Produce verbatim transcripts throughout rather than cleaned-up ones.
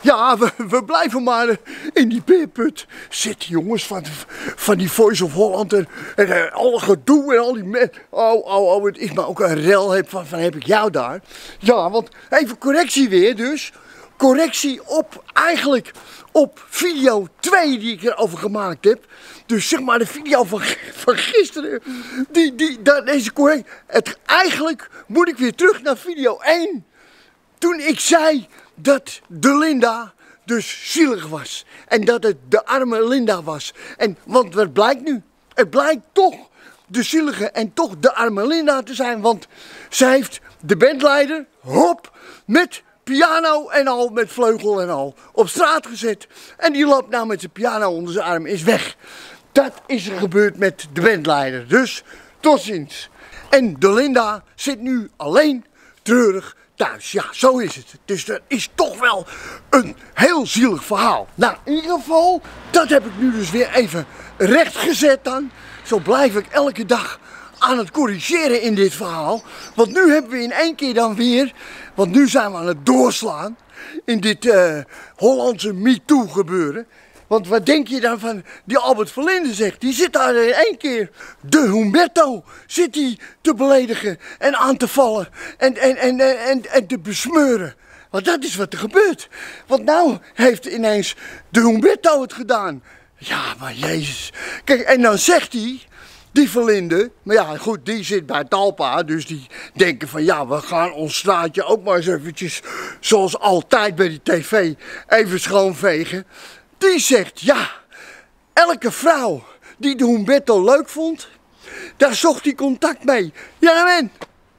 Ja, we, we blijven maar in die beerput zitten, jongens, van, van die Voice of Holland en, en, en al gedoe en al die mensen. Oh, oh, oh, het is maar ook een rel heb van, van heb ik jou daar. Ja, want even correctie weer dus. Correctie op, eigenlijk op video twee die ik erover gemaakt heb. Dus zeg maar de video van, van gisteren, die, die, dat, deze correctie. Het, eigenlijk moet ik weer terug naar video één. Toen ik zei dat de Linda dus zielig was. En dat het de arme Linda was. En, want wat blijkt nu? Het blijkt toch de zielige en toch de arme Linda te zijn. Want zij heeft de bandleider, hop, met piano en al, met vleugel en al, op straat gezet. En die loopt nou met zijn piano onder zijn arm, is weg. Dat is er gebeurd met de bandleider. Dus, tot ziens. En de Linda zit nu alleen, treurig, thuis. Ja, zo is het. Dus dat is toch wel een heel zielig verhaal. Nou, in ieder geval, dat heb ik nu dus weer even rechtgezet dan. Zo blijf ik elke dag aan het corrigeren in dit verhaal. Want nu hebben we in één keer dan weer, want nu zijn we aan het doorslaan in dit uh, Hollandse MeToo gebeuren. Want wat denk je dan van die Albert Verlinde zegt? Die zit daar in één keer, de Humberto, zit hij te beledigen en aan te vallen en, en, en, en, en te besmeuren. Want dat is wat er gebeurt. Want nou heeft ineens de Humberto het gedaan. Ja, maar jezus. Kijk, en dan zegt hij, die Verlinde, maar ja goed, die zit bij Talpa, dus die denken van ja, we gaan ons straatje ook maar eens eventjes, zoals altijd bij die tv, even schoonvegen. Die zegt, ja, elke vrouw die de Humberto leuk vond, daar zocht hij contact mee. Ja, nou en?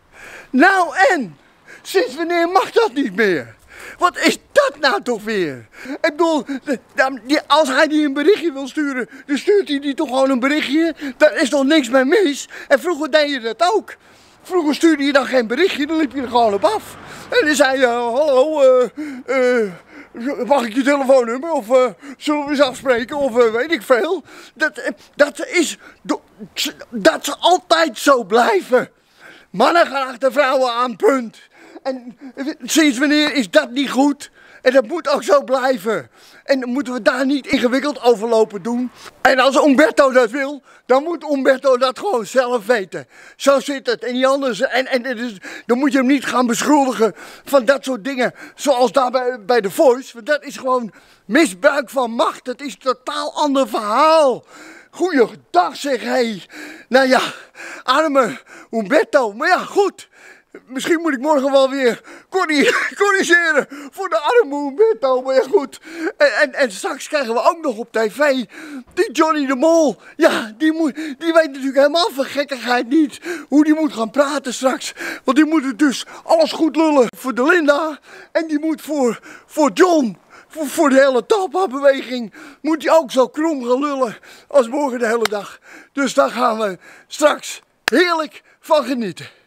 Nou en? Sinds wanneer mag dat niet meer? Wat is dat nou toch weer? Ik bedoel, als hij die een berichtje wil sturen, dan stuurt hij die toch gewoon een berichtje. Daar is toch niks mee mis? En vroeger deed je dat ook. Vroeger stuurde je dan geen berichtje, dan liep je er gewoon op af. En dan zei je, hallo, eh... Uh, uh, mag ik je telefoonnummer of uh, zullen we eens afspreken of uh, weet ik veel. Dat, uh, dat is, dat ze altijd zo blijven. Mannen gaan achter vrouwen aan, punt. En uh, sinds wanneer is dat niet goed? En dat moet ook zo blijven. En dan moeten we daar niet ingewikkeld over lopen doen. En als Humberto dat wil, dan moet Humberto dat gewoon zelf weten. Zo zit het en niet anders. En, en, en dus, dan moet je hem niet gaan beschuldigen van dat soort dingen. Zoals daar bij, bij The Voice. Want dat is gewoon misbruik van macht. Dat is een totaal ander verhaal. Goeiedag zeg, hé. Hey. Nou ja, arme Humberto. Maar ja, goed. Misschien moet ik morgen wel weer corrigeren voor de arme Humberto, maar ja goed. En, en, en straks krijgen we ook nog op tv die Johnny de Mol. Ja, die, moet, die weet natuurlijk helemaal van gekkigheid niet hoe die moet gaan praten straks. Want die moet dus alles goed lullen voor de Linda. En die moet voor, voor John, voor, voor de hele Talpa-beweging, moet hij ook zo krom gaan lullen als morgen de hele dag. Dus daar gaan we straks heerlijk van genieten.